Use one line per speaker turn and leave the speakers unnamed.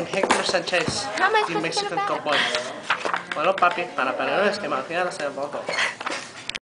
Héctor Sánchez,
How am I
The
supposed to
Mexican
put it back?
Cowboy. Bueno, papi, para perder el esquema, al final se foto.